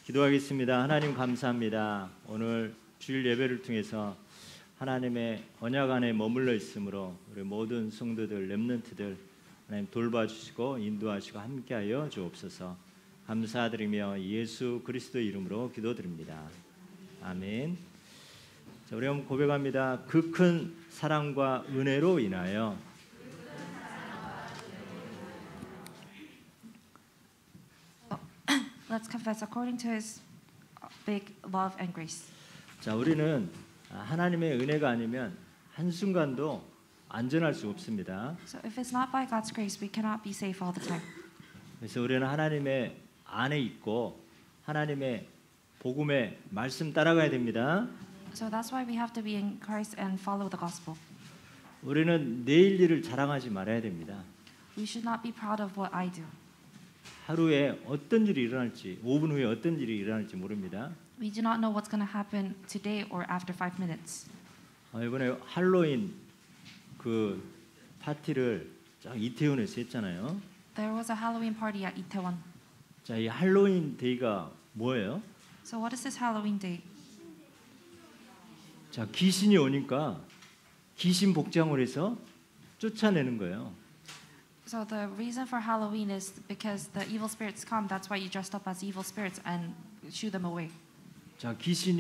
기도하겠습니다. 하나님 감사합니다. 오늘 주일 예배를 통해서 하나님의 언약 안에 머물러 있으므로 우리 모든 성도들, 렘넌트들 하나님 돌봐주시고 인도하시고 함께하여 주옵소서. 감사드리며 예수 그리스도 이름으로 기도드립니다. 아멘. 자, 우리 한번 고백합니다. 그 큰 사랑과 은혜로 인하여 Let's confess according to His big love and grace. 자, 우리는 하나님의 은혜가 아니면 한순간도 안전할 수 없습니다. So if it's not by God's grace, we cannot be safe all the time. 그래서 우리는 하나님의 안에 있고 하나님의 복음의 말씀 따라가야 됩니다. So that's why we have to be in Christ and follow the gospel. 우리는 내일 일을 자랑하지 말아야 됩니다. We should not be proud of what I do. 하루에 어떤 일이 일어날지, 5분 후에 어떤 일이 일어날지 모릅니다. We do not know what's going to happen today or after 5 minutes. 이번에 할로윈 그 파티를 이태원에서 했잖아요. There was a Halloween party at Itaewon. 자, 이 할로윈 데이가 뭐예요? So what is this Halloween day? 자, 귀신이 오니까 귀신 복장을 해서 쫓아내는 거예요. So the reason for Halloween is because the evil spirits come. That's why you dressed up as evil spirits and shoo them away. 자,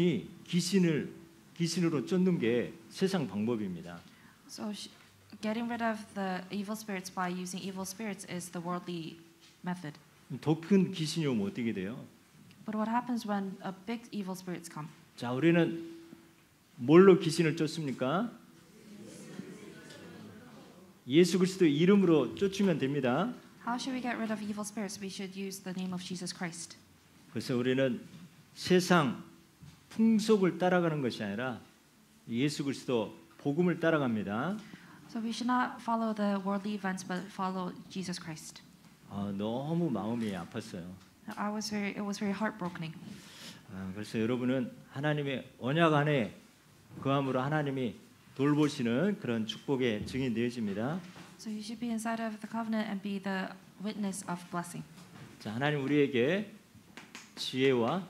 귀신으로 쫓는 게 세상 방법입니다. So getting rid of the evil spirits by using evil spirits is the worldly method. 더 큰 귀신이 오면 어떻게 돼요? But what happens when a big evil spirits come? 자, 우리는 뭘로 귀신을 쫓습니까? 예수 그리스도 이름으로 쫓으면 됩니다. How should we get rid of evil spirits? We should use the name of Jesus Christ. 그래서 우리는 세상 풍속을 따라가는 것이 아니라 예수 그리스도 복음을 따라갑니다. So we should not follow the worldly events, but follow Jesus Christ. 너무 마음이 아팠어요. It was very heartbreaking. 그래서 여러분은 하나님의 언약 안에 거함으로 하나님이 돌보시는 그런 축복의 증인 되어집니다. So you should be inside of the covenant and be the witness of blessing. 자, 하나님 우리에게 지혜와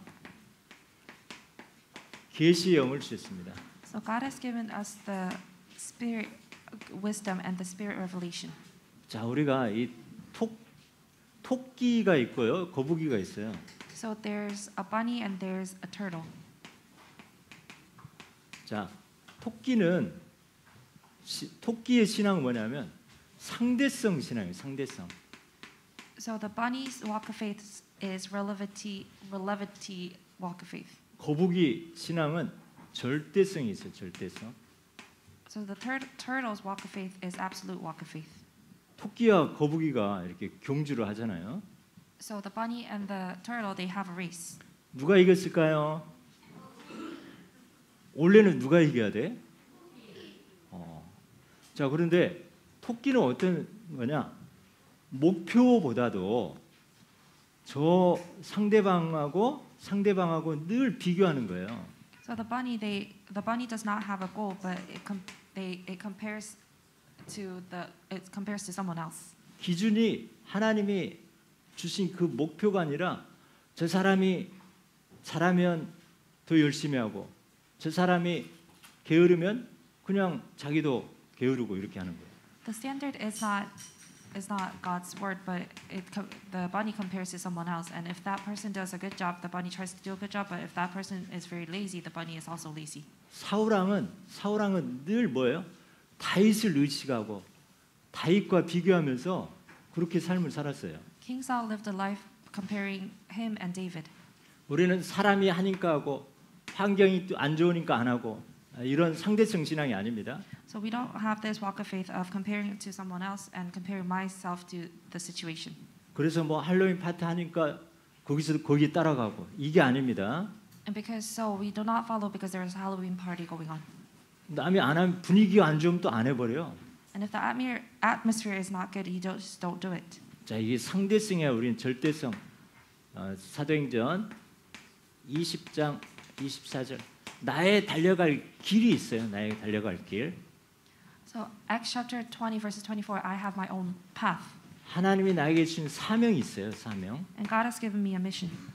계시의 영을 주셨습니다. So God has given us the spirit wisdom and the spirit revelation. 자, 우리가 이 토끼가 있고요, 거북이가 있어요. So there's a bunny and there's a turtle. 자, 토끼의 신앙은 뭐냐면 상대성 신앙이에요. 상대성. So the bunny's walk of faith is relevity walk of faith. 거북이 신앙은 절대성이 있어요. 절대성. So the turtle's walk of faith is absolute walk of faith. 토끼와 거북이가 이렇게 경주를 하잖아요. So the bunny and the turtle they have a race. 누가 이겼을까요? 원래는 누가 이겨야 돼? 자, 그런데 토끼는 어떤 거냐? 목표보다도 저 상대방하고 늘 비교하는 거예요. So the bunny does not have a goal, but it compares to someone else. 기준이 하나님이 주신 그 목표가 아니라 저 사람이 잘하면 더 열심히 하고 저 사람이 게으르면 그냥 자기도 게으르고 이렇게 하는 거예요. The standard is not God's word, but the bunny compares to someone else. And if that person does a good job, the bunny tries to do a good job. But if that person is very lazy, the bunny is also lazy. 사울왕은 늘 뭐예요? 다윗을 의식하고 다윗과 비교하면서 그렇게 삶을 살았어요. King Saul lived a life comparing him and David. 우리는 사람이 하니까 하고 환경이 또 안 좋으니까 안 하고 이런 상대성 신앙이 아닙니다. So we don't have this walk of faith of comparing to someone else and comparing myself to the situation. 그래서 뭐 할로윈 파티 하니까 거기 따라가고 이게 아닙니다. And because so we do not follow because there is a Halloween party going on. 남이 안 하면 분위기가 안 좋으면 또 안 해버려. And if the atmosphere is not good, you just don't do it. 자, 이게 상대성이야. 우리는 절대성. 사도행전 20장 24절. 나의 달려갈 길이 있어요. 나의 달려갈 길. So Acts chapter 20 verses 24, I have my own path. 하나님이 나에게 주신 사명이 있어요. 사명. And God has given me a mission.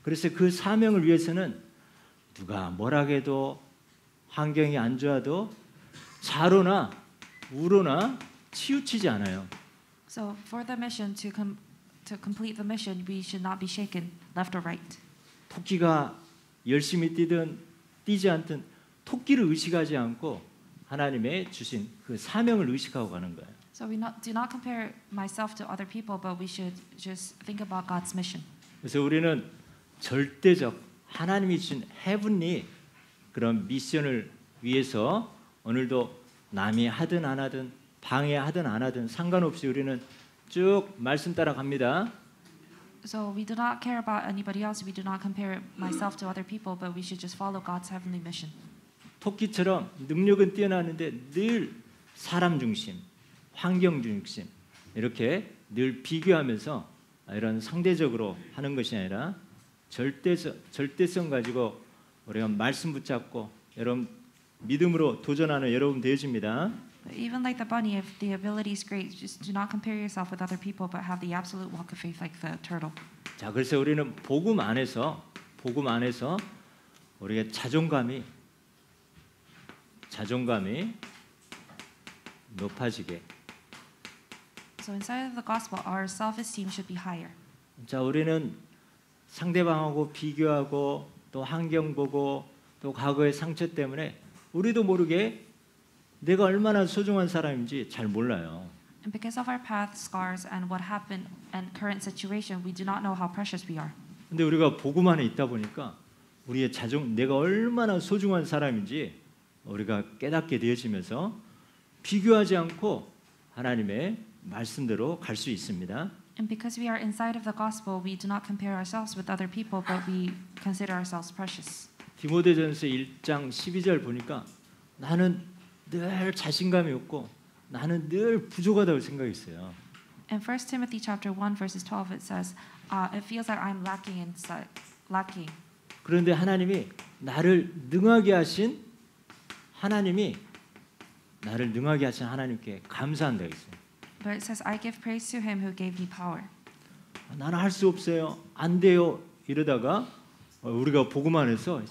그래서 그 사명을 위해서는 누가 뭐라 해도 환경이 안 좋아도 좌로나 우로나 치우치지 않아요. So for the mission to complete the mission, we should not be shaken left or right. 토끼가 열심히 뛰든 뛰지 않든 토끼를 의식하지 않고 하나님의 주신 그 사명을 의식하고 가는 거예요. So do not compare myself to other people, but we should just think about God's mission. 그래서 우리는 절대적 하나님이 주신 헤븐리 그런 미션을 위해서 오늘도 남이 하든 안 하든 방해하든 안 하든 상관없이 우리는 쭉 말씀 따라 갑니다. So we do not care about anybody else. We do not compare myself to other people, but we should just follow God's heavenly mission. 토끼처럼 능력은 뛰어나는데 늘 사람 중심, 환경 중심 이렇게 늘 비교하면서 이런 상대적으로 하는 것이 아니라 절대성 가지고 우리가 말씀 붙잡고 여러분 믿음으로 도전하는 여러분 되어집니다. But even like the bunny, if the ability is great, just do not compare yourself with other people, but have the absolute walk of faith like the turtle. 자, 그래서 우리는 복음 안에서 우리가 자존감이 높아지게. So inside of the gospel, our self-esteem should be higher. 자, 우리는 상대방하고 비교하고 또 환경 보고 또 과거의 상처 때문에 우리도 모르게 내가 얼마나 소중한 사람인지 잘 몰라요. And because of our past scars and what happened and current situation, we do not know how precious we are. 근데 우리가 복음 안에 있다 보니까 우리의 내가 얼마나 소중한 사람인지 우리가 깨닫게 되어지면서 비교하지 않고 하나님의 말씀대로 갈 수 있습니다. And because we are inside of the gospel, we do not compare ourselves with other people, but we consider ourselves precious. 디모데전서 1장 12절 보니까 나는 늘 자신감이 없고 나는 늘 부족하다고 생각했어요. In 1 Timothy chapter 1 verses 12 it says, it feels that I'm lacking. 그런데 하나님이 나를 능하게 하신 하나님께 감사한다 했어요. But it says, I give praise to him who gave me power. 나는 할 수 없어요. 안 돼요. 이러다가 우리가 복음 안에서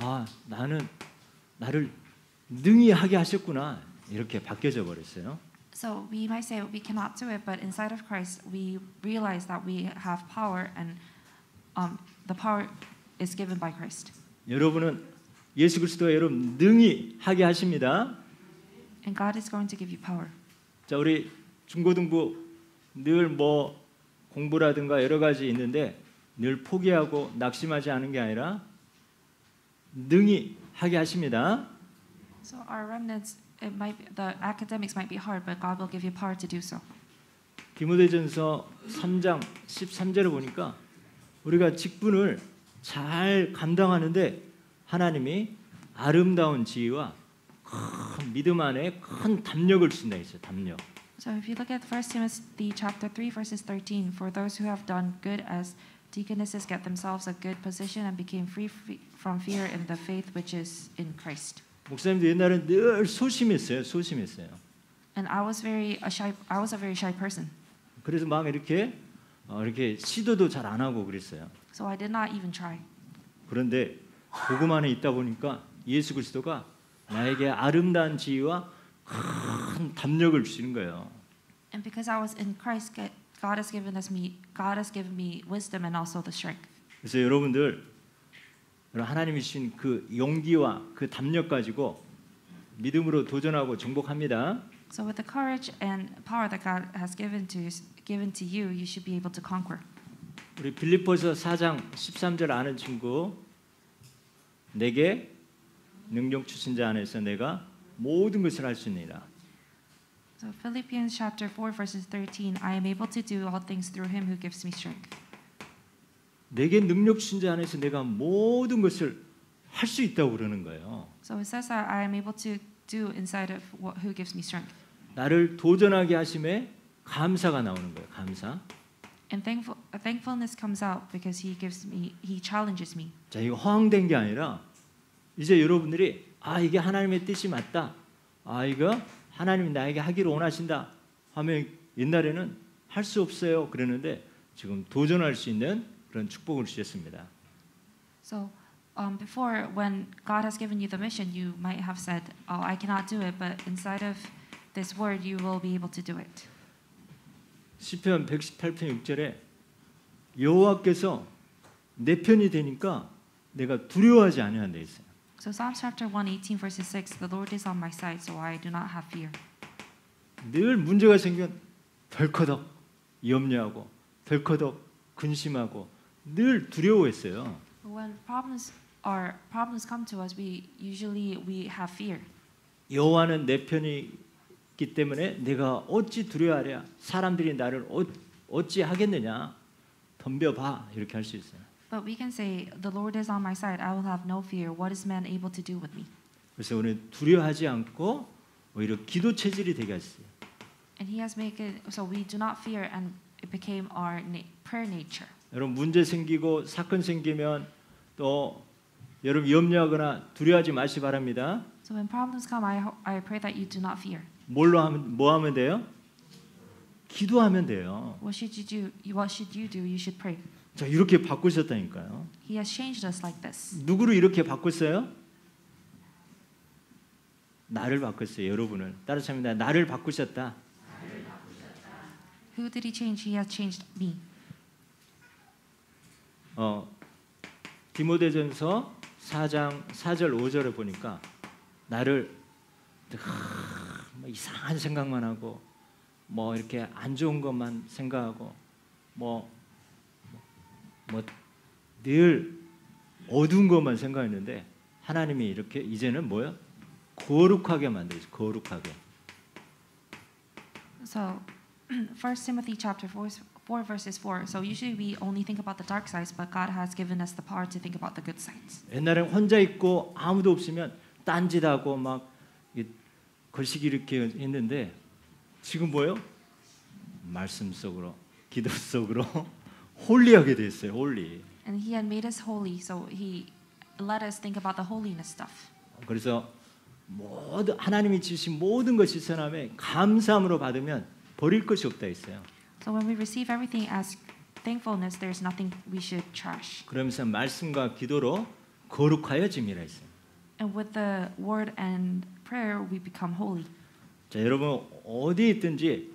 나를 능히 하게 하셨구나. 이렇게 바뀌어져 버렸어요. So we might say we cannot do it, but inside of Christ we realize that we have power, and the power is given by Christ. 여러분은 예수 그리스도가 여러분 능히 하게 하십니다. And God is going to give you power. 자, 우리 중고등부 늘 뭐 공부라든가 여러 가지 있는데 늘 포기하고 낙심하지 않은 게 아니라 능히 하게 하십니다. So our remnants, the academics might be hard, but God will give you power to do so. 디모데전서 3장 13절을 보니까 우리가 직분을 잘 감당하는데 하나님이 아름다운 지혜와 큰 믿음 안에 큰 담력을 주신다 했어요. 담력. So if you look at 1 Timothy chapter 3 verses 13, for those who have done good as deaconesses get themselves a good position and became free from fear in the faith which is in Christ. 목사님도 옛날에 늘 소심했어요. And I was a very shy person. 그래서 막 이렇게 시도도 잘 안 하고 그랬어요. So I did not even try. 그런데 복음 안에 있다 보니까 예수 그리스도가 나에게 아름다운 지혜와 큰 담력을 주시는 거예요. And because I was in Christ, God has given me wisdom and also the strength. 그래서 여러분들 하나님이 주신 그 용기와 그 담력 가지고 믿음으로 도전하고 정복합니다. So with the courage and power that God has given to you, you should be able to conquer. 우리 빌립보서 4장 13절 아는 친구, 내게 능력 주신 자 안에서 내가 모든 것을 할 수 있느니라. So Philippians chapter 4 verses 13, I am able to do all things through him who gives me strength. 내게 능력 주신 자 안에서 내가 모든 것을 할 수 있다고 그러는 거예요. So it says that I am able to do inside of who gives me strength. 나를 도전하게 하심에 감사가 나오는 거예요. 감사. And thankfulness comes out because he challenges me. 자, 이거 허황된 게 아니라 이제 여러분들이 이게 하나님의 뜻이 맞다. 이거 하나님이 나에게 하기를 원하신다 하면 옛날에는 할 수 없어요 그랬는데 지금 도전할 수 있는 그런 축복을 주셨습니다. So before, when God has given you the mission, you might have said, "Oh, I cannot do it," but inside of this word, you will be able to do it. 시편 118편 6절에 여호와께서 내 편이 되니까 내가 두려워하지 아니한다 했어요. So Psalms chapter 118 verses 6, "The Lord is on my side, so I do not have fear." 늘 문제가 생기면 덜커덕 염려하고 덜커덕 근심하고 늘 두려워했어요. When problems come to us, we have fear. 여호와는 내 편이기 때문에 내가 어찌 두려워하랴? 사람들이 나를 어찌 하겠느냐? 덤벼봐 이렇게 할 수 있어요. But we can say, "The Lord is on my side, I will have no fear. What is man able to do with me?" 그래서 우리는 두려워하지 않고 오히려 기도 체질이 되게 하셨어요. And He has made it so we do not fear, and it became our prayer nature. 여러분 문제 생기고 사건 생기면 또 여러분 염려하거나 두려워하지 마시 바랍니다. So when problems come, I pray that you do not fear. 뭐 하면 돼요? 기도하면 돼요. What should you do? What should you do? You should pray. 자 이렇게 바꾸셨다니까요. He has changed us like this. 누구를 이렇게 바꿨어요? 나를 바꿨어요. 여러분을 따라서 합니다. 나를 바꾸셨다. Who did He change? He has changed me. 디모데전서 4장 4절 5절에 보니까 나를 이상한 생각만 하고 뭐 이렇게 안 좋은 것만 생각하고 뭐 늘 어두운 것만 생각했는데 하나님이 이렇게 이제는 뭐야? 거룩하게 만들었어요. 거룩하게. So 1 Timothy chapter 4 verses 4. So usually we only think about the dark sides, but God has given us the power to think about the good sides. 옛날엔 혼자 있고 아무도 없으면 딴짓하고 막 거시기 이렇게 했는데 지금 뭐예요? 말씀 속으로 기도 속으로 홀리하게 됐어요. 홀리. And He had made us holy, so He let us think about the holiness stuff. 그래서 모든 하나님이 주신 모든 것이 선함에 감사함으로 받으면 버릴 것이 없다 했어요. So when we receive everything as thankfulness, there's nothing we should trash. 그러면서 말씀과 기도로 거룩하여짐이라 했어요. And with the word and prayer, we become holy. 자, 여러분 어디 있든지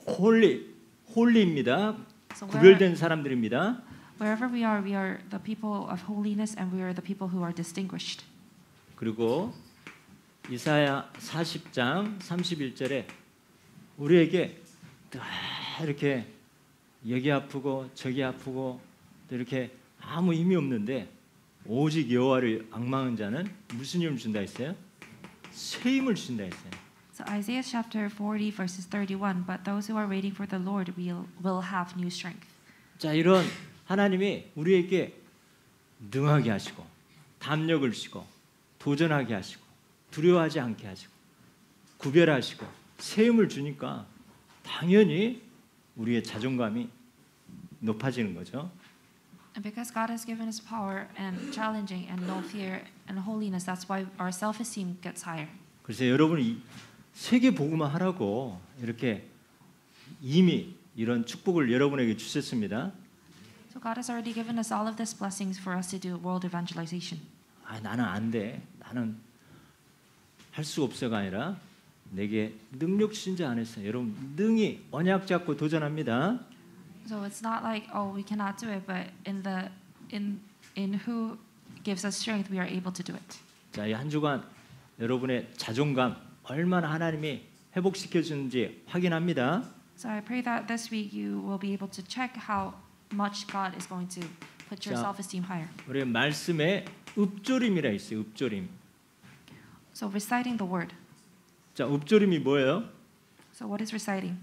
홀리입니다. So 구별된 사람들입니다. wherever we are the people of holiness, and we are the people who are distinguished. 그리고 이사야 40장 31절에 우리에게 이렇게 여기 아프고 저기 아프고 또 이렇게 아무 의미 없는데 오직 여호와를 앙망한 자는 무슨 힘을 준다 했어요? 새 힘을 준다 했어요. So Isaiah chapter 40 verses 31. But those who are waiting for the Lord will have new strength. 자, 이런 하나님이 우리에게 능하게 하시고 담력을 주시고 도전하게 하시고 두려워하지 않게 하시고 구별하시고 새 힘을 주니까 당연히 우리의 자존감이 높아지는 거죠. And because God has given us power and challenging and no fear and holiness, that's why our self-esteem gets higher. 그래서 여러분이 세계 복음화 하라고 이렇게 이미 이런 축복을 여러분에게 주셨습니다. So God has already given us all of these blessings for us to do world evangelization. 나는 안 돼. 나는 할 수 없어가 아니라 내게 능력 주신 자 안에서 여러분 능히 언약 잡고 도전합니다. So it's not like, oh, we cannot do it, but in who gives us strength, we are able to do it. 자, 이 한 주간 여러분의 자존감 얼마나 하나님이 회복시켜 주는지 확인합니다. So I pray that this week you will be able to check how much God is going to put your 자, self-esteem higher. 우리 말씀에 읍조림이라 있어요. 읍조림. So reciting the word. 자, 읍조림이 뭐예요? So what is reciting?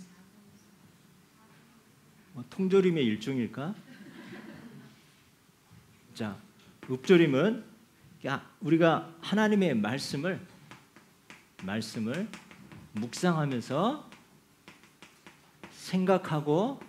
통조림의 일종일까? 자, 읍조림은 우리가 하나님의 말씀을 묵상하면서 생각하고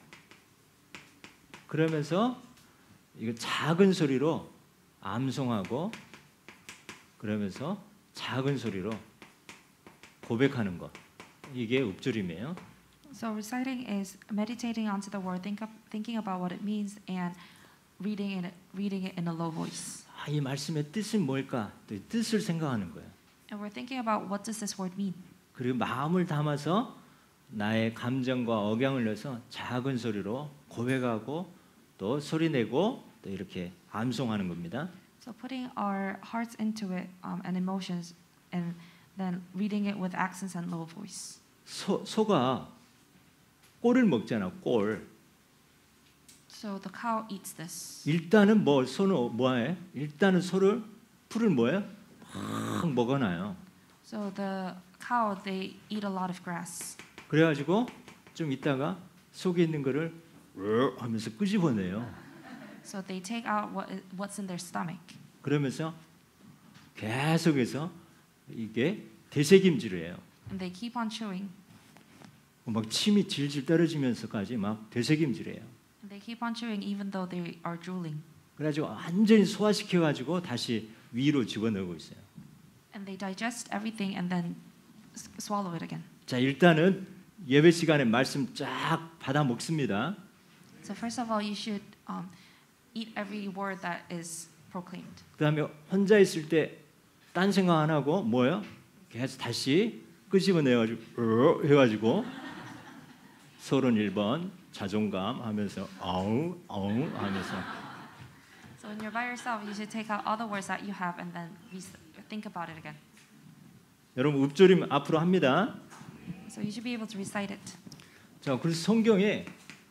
그러면서 이거 작은 소리로 암송하고 그러면서 작은 소리로 고백하는 것. 이게 읍조림이에요. So reciting is meditating onto the word, thinking about what it means, and reading it in a low voice. 아, 이 말씀의 뜻은 뭘까? 또 이 뜻을 생각하는 거예요. And we're thinking about what does this word mean? 그리고 마음을 담아서 나의 감정과 억양을 내서 작은 소리로 고백하고 또 소리내고 또 이렇게 암송하는 겁니다. So putting our hearts into it and emotions, and then reading it with accents and low voice. 소가 꼴을 먹잖아. 꼴. So the cow eats this. 일단은 소는 뭐해? 일단은 풀을 뭐예요? 막 먹어놔요. So the cow, they eat a lot of grass. 그래가지고 좀 있다가 속에 있는 거를 하면서 끄집어내요. So they take out what's in their stomach. 그러면서 계속해서 이게 되새김질을 해요. And they keep on chewing. 막 침이 질질 떨어지면서까지 막 되새김질해요. And they keep on chewing even though they are drooling. 그래가지고 완전히 소화시켜가지고 다시 위로 집어넣고 있어요. And they digest everything and then swallow it again. 자, 일단은 예배 시간에 말씀 쫙 받아 먹습니다. So first of all, you should eat every word that is proclaimed. 그다음에 혼자 있을 때 딴 생각 안 하고 뭐예요? 계속 다시 끄집어내가지고 해가지고 서론 1번 자존감 하면서 아웅 하면서. So when you're by yourself, you should take out all the words that you have and then think about it again. 여러분 읊조림 앞으로 합니다. So you should be able to recite it. 자, 그래서 성경에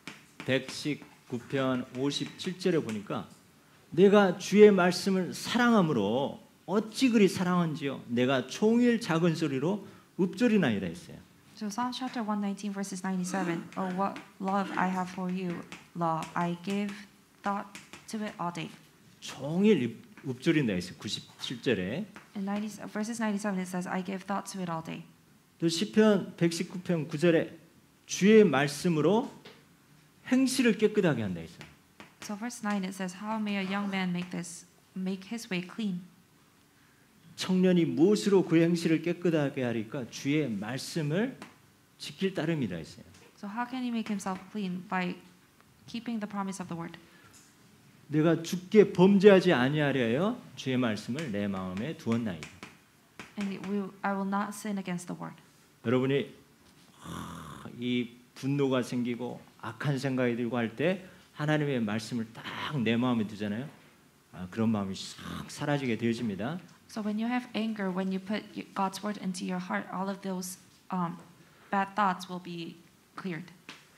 119편 57절에 보니까 내가 주의 말씀을 사랑함으로 어찌 그리 사랑한지요 내가 종일 작은 소리로 읊조리나이다 했어요. So Psalm chapter 119 verses 97. Oh, what love I have for you, law. I give thought to it all day. 종일 읊조린다 했어요. 97절에. In verses 97 it says, I give thought to it all day. 또 시편 119편 9절에 주의 말씀으로 행실을 깨끗하게 한다 했어요. So verse 9 it says, How may a young man make his way clean? 청년이 무엇으로 그 행실을 깨끗하게 하리까 주의 말씀을 지킬 따름이다 했어요. So how can he make himself clean? By keeping the promise of the word. 내가 주께 범죄하지 아니하려 주의 말씀을 내 마음에 두었나이다. And I will not sin against the word. 여러분이 이 분노가 생기고 악한 생각이 들고 할 때 하나님의 말씀을 딱 내 마음에 두잖아요. 그런 마음이 싹 사라지게 되어집니다. So when you have anger, when you put God's word into your heart, all of those bad thoughts will be cleared.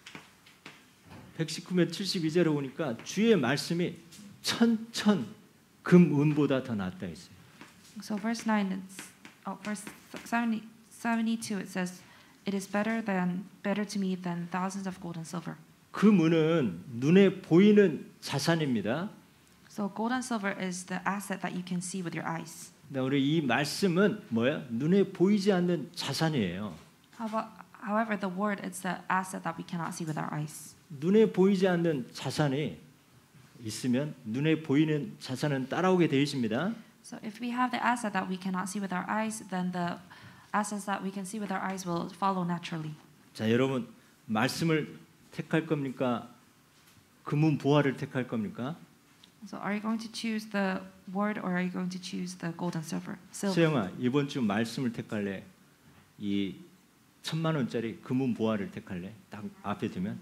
119면 72절에 보니까 주의 말씀이 천천 금은보다 더 낫다 했어요. So verse 9, verse 72 it says, It is better to me than thousands of gold and silver. 금은은 눈에 보이는 자산입니다. So gold and silver is the asset that you can see with your eyes. 우리 이 말씀은 뭐야? 눈에 보이지 않는 자산이에요. However, the word is the asset that we cannot see with our eyes. 눈에 보이지 않는 자산이 있으면 눈에 보이는 자산은 따라오게 되어 있습니다. So if we have the asset that we cannot see with our eyes, then the assets that we can see with our eyes will follow naturally. 자, 여러분 말씀을 택할 겁니까? 금은 보화를 택할 겁니까? So are you going to choose the word or are you going to choose the gold and silver? 세영아, 이번 주 말씀을 택할래? 이 1,000만 원짜리 금은 보화를 택할래? 딱 앞에 두면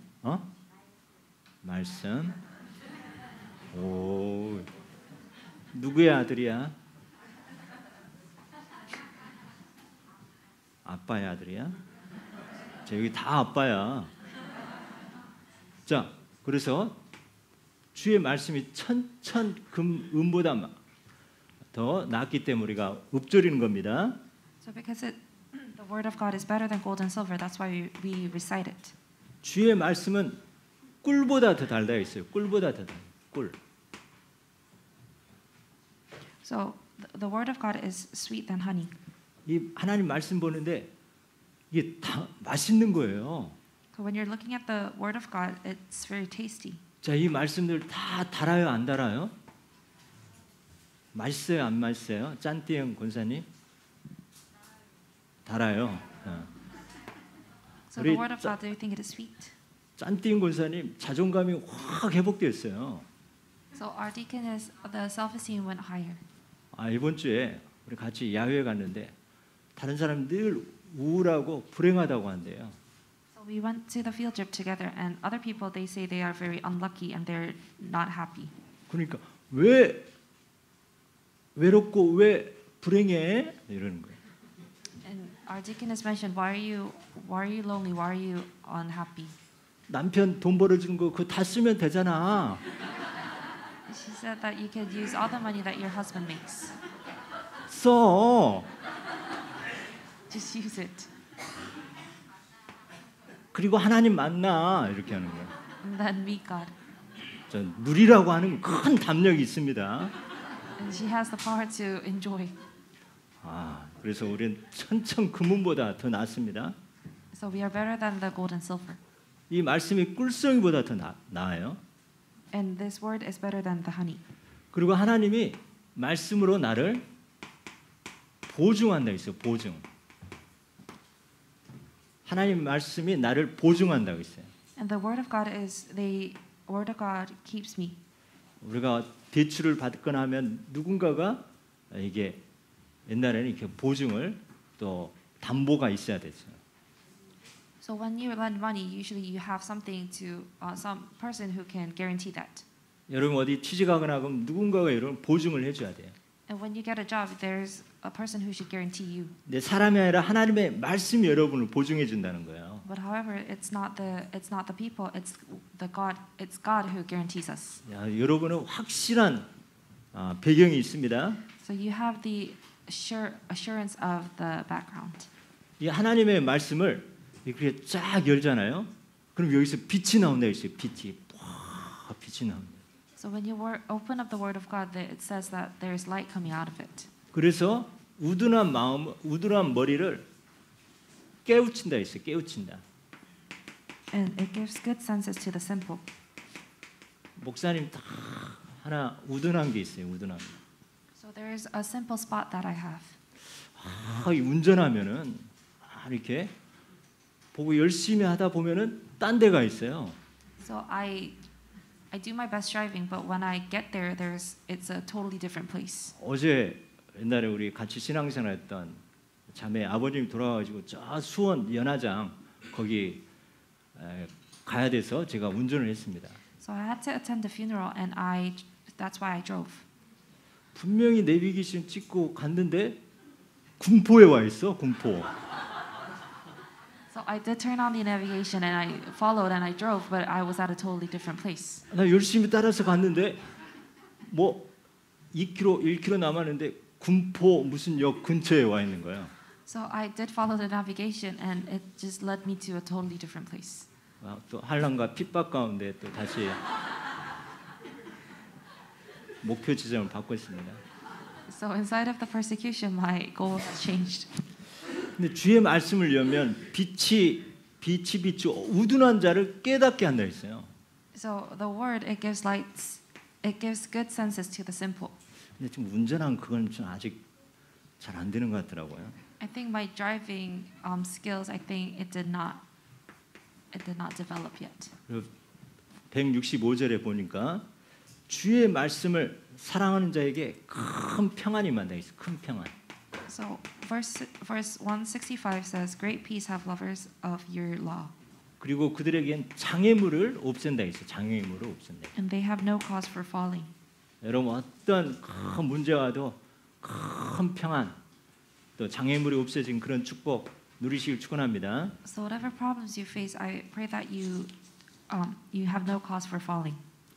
말씀. 오, 누구의 아들이야? 아빠의 아들이야? 자, 여기 다 아빠야. 자, 그래서 주의 말씀이 천천금은보다 더 낫기 때문에 우리가 읊조리는 겁니다. So because the word of God is better than gold and silver, that's why we recite it. 주의 말씀은 꿀보다 더 달다 있어요. 꿀보다 더 달. 꿀. So the word of God is sweet than honey. 이 하나님 말씀 보는데 이게 다 맛있는 거예요. So when you're looking at the word of God, it's very tasty. 자, 이 말씀들 다 달아요, 안 달아요? 맛있어요, 안 맛있어요? 짠띠형 권사님? 달아요. So the word of God, do you think it is sweet? 짠띠형 권사님 자존감이 확 회복됐어요. So our deaconess, the self-esteem went higher. 이번 주에 우리 같이 야외에 갔는데 다른 사람이 늘 우울하고 불행하다고 한대요. So we went to the field trip together, and other people they say they are very unlucky and they're not happy. 그러니까 왜 외롭고 왜 불행해? 이러는 거예요. And our deaconess mentioned, why are you lonely? Why are you unhappy? 남편 돈 벌어주는 거 그거 다 쓰면 되잖아. She said that you could use all the money that your husband makes. 써. Just use it. 그리고 하나님 만나 이렇게 하는 거예요. And then meet God. 저 누리라고 하는 큰 담력이 있습니다. And she has the power to enjoy. 그래서 우리는 천천 금은보다 더 낫습니다. So we are better than the gold and silver. 이 말씀이 꿀성이보다 더 나아요. And this word is better than the honey. 그리고 하나님이 말씀으로 나를 보증한다 있어요. 보증. 하나님 말씀이 나를 보증한다고 있어요. And the word of God is the word of God keeps me. 우리가 대출을 받거나 하면 누군가가 이게 옛날에는 이렇게 보증을 또 담보가 있어야 됐어요. So when you lend money, usually you have something to some person who can guarantee that. 여러분 어디 취직하거나 그러면 누군가가 이런 보증을 해줘야 돼요. And when you get a job, there's a person who should guarantee you. 근데 사람이 아니라 하나님의 말씀이 여러분을 보증해 준다는 거예요. But however, it's not the people, it's God who guarantees us. 여러분은 확실한 배경이 있습니다. So you have the assurance of the background. 이 하나님의 말씀을 이렇게 쫙 열잖아요. 그럼 여기서 빛이 나온다 했어요. 빛이 나온다. So when you open up the word of God, it says that there is light coming out of it. 그래서 우둔한 마음, 우둔한 머리를 깨우친다 했어요. 깨우친다. And it gives good senses to the simple. 목사님 다 하나 우둔한 게 있어요. 우둔한. So there is a simple spot that I have. 이 운전하면은 이렇게 보고 열심히 하다 보면은 딴 데가 있어요. So I do my best driving, but when I get there, it's a totally different place. 어제 옛날에 우리 같이 신앙생활했던 자매 아버님 돌아가지고 저 수원 연화장 거기 가야 돼서 제가 운전을 했습니다. So I had to attend the funeral, and that's why I drove. 분명히 내비게이션 찍고 갔는데 군포에 와 있어. 군포. So I did turn on the navigation, and I followed, and I drove, but I was at a totally different place. 나 열심히 따라서 갔는데 뭐 2km, 1km 남았는데 군포 무슨 역 근처에 와 있는 거야. So I did follow the navigation, and it just led me to a totally different place. 또 한란과 핍박 가운데 또 다시 목표 지점을 바꿨습니다. So inside of the persecution, my goal changed. 근데 주의 말씀을 열면 빛이 우둔한 자를 깨닫게 한다 했어요. So the word, it gives lights, it gives good senses to the simple. 근데 지금 운전한 그건 좀 아직 잘 안 되는 것 같더라고요. I think my driving skills, I think it did not develop yet. 그리고 165절에 보니까 주의 말씀을 사랑하는 자에게 큰 평안이 임한다 했어요. 큰 평안. So verse 165 says, "Great peace have lovers of your law." 그리고 그들에겐 장애물을 없앤다 했어요. 장애물을 없앤다. And they have no cause for falling. 여러분 어떤 큰 문제가 와도 큰 평안 또 장애물이 없어진 그런 축복 누리시길 축원합니다. So whatever problems you face, I pray that you have no cause for falling.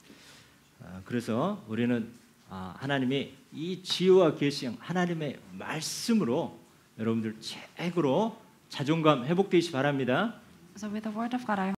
그래서 우리는 하나님이 이 지혜와 계시 하나님의 말씀으로 여러분들 최고로 자존감 회복되시기 바랍니다. So with the word of God, I